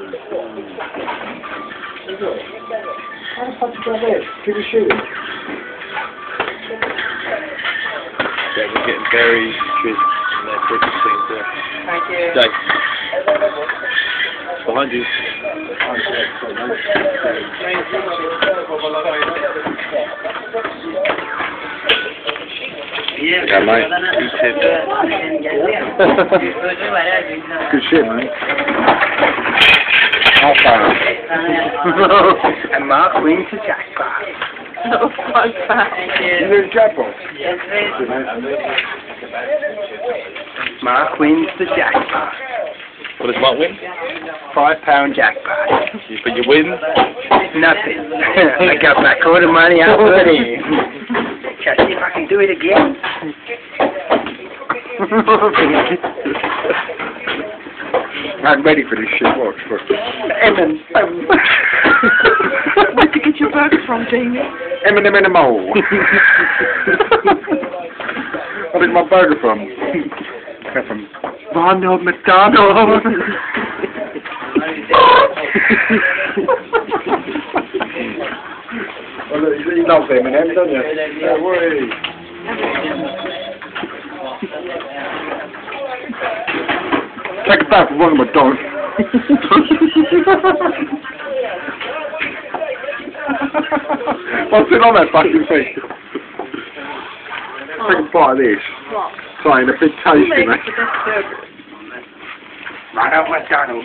How the fuck did you get this? Give me shooting. Yeah, we're getting very crisp and they're pretty things there. Thank you. Jake. Behind you. Yeah, mate. Good shit, mate. I'll find And Mark wins the jackpot. Oh, fuck that. You do the jackpot? Yes, Mark wins the jackpot. What does Mark win? £5 jackpot. But you win? Nothing. I got back all the money I put in. Shall I see if I can do it again? I'm ready for this shit. Watch. Emin. Where'd you get your burger from, Jamie? Eminem in a mole. Where did my burger from? From Ronald McDonald. Well, look, you love Eminem, don't you? Yeah, worry. Take it back from Ronald McDonald. What's it on that fucking thing? Take a bite of this. What? Sorry, a big tasty, mate. Ronald McDonald.